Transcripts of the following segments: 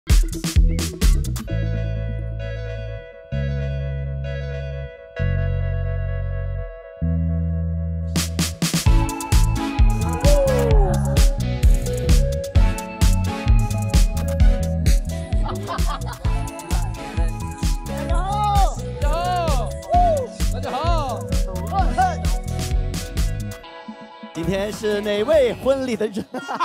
今天是哪位婚礼的人？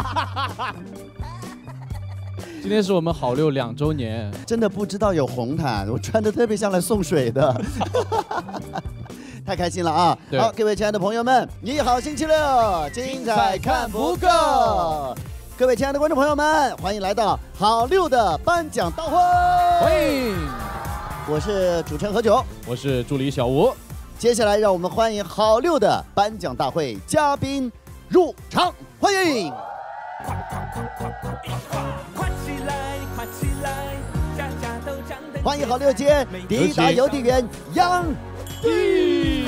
今天是我们好六2周年， 真的不知道有红毯，我穿的特别像来送水的，太开心了啊！好，各位亲爱的朋友们，你好，星期六，精彩看不够。各位亲爱的观众朋友们，欢迎来到好六的颁奖大会， 欢迎！ 我是主持人何炅， 我是助理小吴。 接下来让我们欢迎好六的颁奖大会嘉宾入场，欢迎！欢迎好六街迪达邮递员杨迪。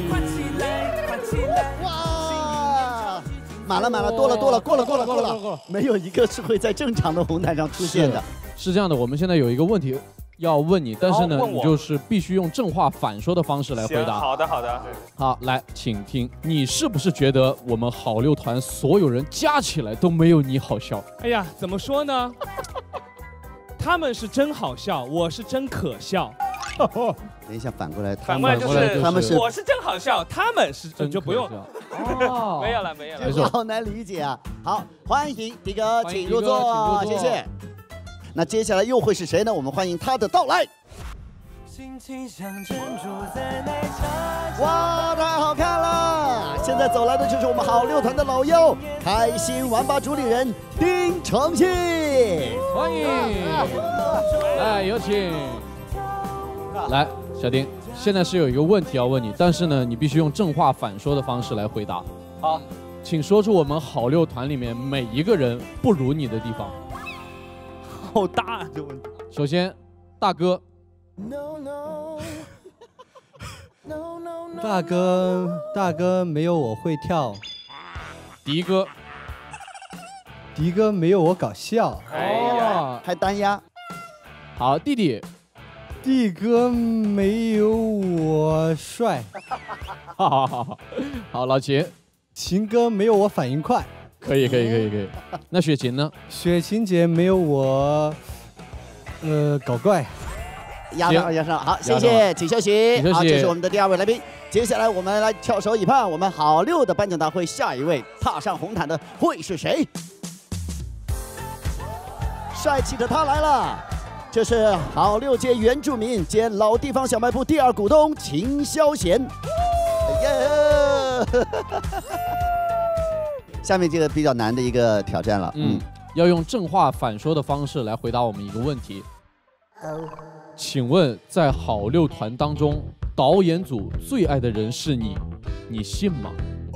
哇，满了，多了，过了，没有一个是会在正常的红毯上出现的。 是这样的，我们现在有一个问题要问你，但是呢，你就是必须用正话反说的方式来回答。 好的。 好，来，请听，你是不是觉得我们好六团所有人加起来都没有你好笑？ 哎呀，怎么说呢？他们是真好笑，我是真可笑。 等一下，反过来就是他们是我是真好笑，他们是真就不用。 哦， 没有了。 好难理解啊！好，欢迎迪哥，请入座，谢谢。那接下来又会是谁呢？我们欢迎他的到来。哇，太好看了！现在走来的就是我们好六团的老幺，开心玩吧主理人丁承信， 欢迎！来，有请。来，小丁，现在是有一个问题要问你，但是呢，你必须用正话反说的方式来回答。 好， 请说出我们好六团里面每一个人不如你的地方。 好大啊，这问题。 首先，大哥。 大哥没有我会跳。 迪哥没有我搞笑。 哦， 还单压。 好，弟哥没有我帅。 好，老秦哥没有我反应快。 可以。那雪琴呢？ 雪琴姐没有我，搞怪。 压上，好，谢谢，请休息。好，这是我们的第二位来宾。接下来我们来翘首以盼，我们好六的颁奖大会下一位踏上红毯的会是谁？帅气的他来了，这是好六街原住民兼老地方小卖部第2股东秦霄贤。下面这个比较难的一个挑战了， 要用正话反说的方式来回答我们一个问题。请问在好六团当中，导演组最爱的人是你，你信吗？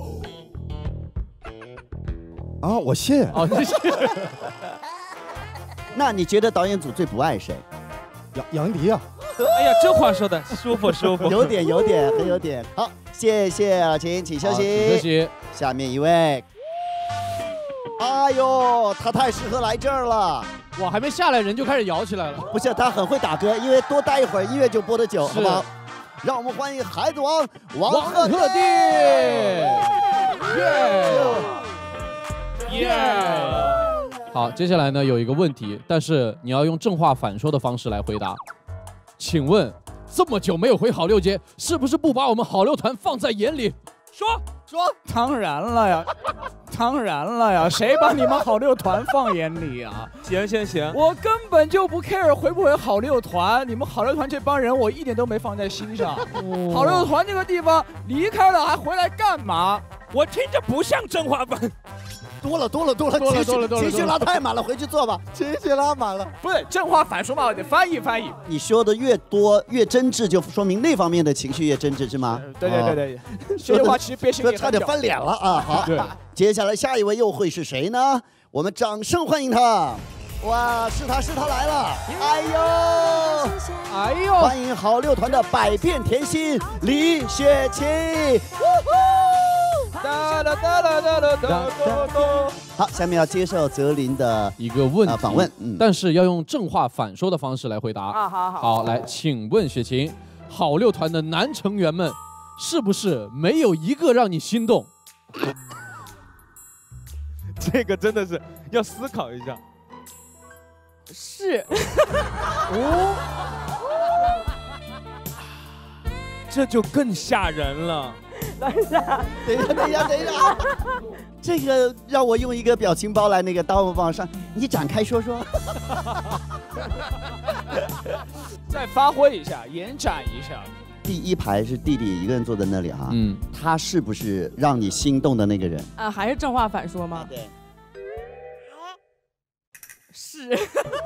啊，我信。 哦，你信。 那你觉得导演组最不爱谁？ 杨迪啊。 哎呀，这话说的舒服。 有点，很有点。好，谢谢老秦，请休息。 休息。 下面一位。哎呦，他太适合来这儿了。 哇，还没下来人就开始摇起来了。 不是，他很会打歌，因为多待一会儿音乐就播得久，好不好？让我们欢迎孩子王王鹤棣。好， 接下来呢有一个问题，但是你要用正话反说的方式来回答。请问这么久没有回好六街，是不是不把我们好六团放在眼里？说， 当然了呀，谁把你们好六团放眼里啊？ 行， 我根本就不 care 回不回好六团，你们好六团这帮人我一点都没放在心上。好六团这个地方离开了还回来干嘛？ 我听着不像正话版。 多了，情绪拉太满了，回去坐吧。 情绪拉满了， 不是正话反说嘛，我得翻译。 你说的越多越真挚，就说明那方面的情绪越真挚，是吗？ 对，这句话其实憋心里差点翻脸了啊！好，接下来下一位又会是谁呢？我们掌声欢迎他！哇，是他来了！哎呦，欢迎好六团的百变甜心李雪琴！ 好，下面要接受泽林的一个问题访问， 但是要用正话反说的方式来回答。 啊，好。 好，来，请问雪晴，好六团的男成员们是不是没有一个让你心动？ 这个真的是要思考一下。 是。 哦。这就更吓人了。 等一下， 这个让我用一个表情包来那个刀往上，你展开说说。 再发挥一下，延展一下。 第一排是弟弟一个人坐在那里哈，他是不是让你心动的那个人？ 啊，还是正话反说吗？ 对。 是。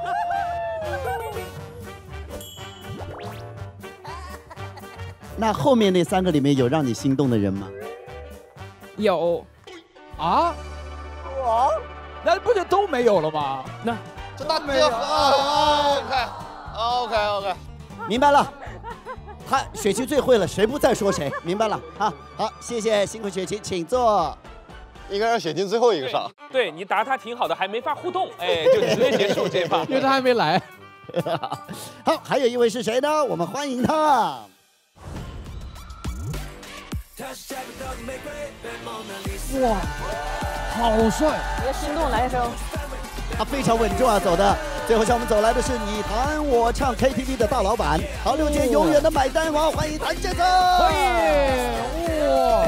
那后面那3个里面有让你心动的人吗？ 有。 啊？哇？那不就都没有了吗？ 那这大没有。OK。 明白了。雪晴最会了，谁不再说谁，明白了。好，谢谢，辛苦雪晴，请坐。 应该让雪晴最后一个上。 对你答他挺好的，还没法互动，哎，就直接结束这一趴， 因为他还没来。 好，还有一位是谁呢？我们欢迎他。 哇，好帅！ 别心动，来一首。 他非常稳重啊，走的。最后向我们走来的是你弹我唱 KTV 的大老板，好六界永远的买单王，欢迎谭健次。 欢迎！哇！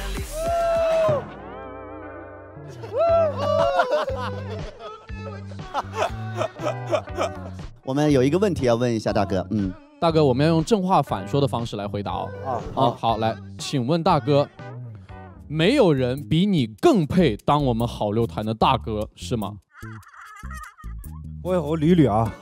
我们有一个问题要问一下大哥， 大哥，我们要用正话反说的方式来回答哦。好，来，请问大哥，没有人比你更配当我们好六团的大哥，是吗？ 我捋捋啊。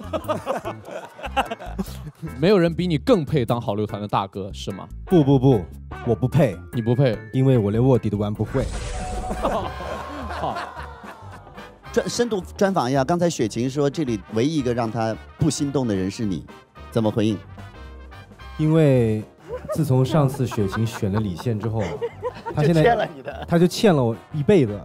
没有人比你更配当好六团的大哥，是吗？ 不，我不配。 你不配， 因为我连卧底都玩不会。 好。 深度专访一下，刚才雪晴说这里唯一一个让她不心动的人是你，怎么回应？ 因为自从上次雪晴选了李现之后，他现在欠了你的， 他就欠了我一辈子，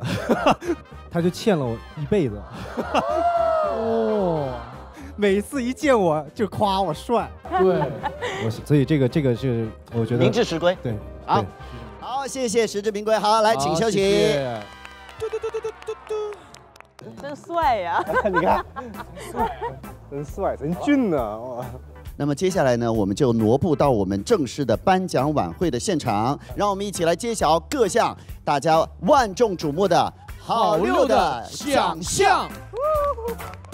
哦，每次一见我就夸我帅， 对， 所以这个是我觉得名至实归。 对， 好，谢谢实至名归。好，来，请休息。 谢谢真帅呀！ 你看，真帅，真俊啊！ 那么接下来呢，我们就挪步到我们正式的颁奖晚会的现场，让我们一起来揭晓各项大家万众瞩目的好六的奖项。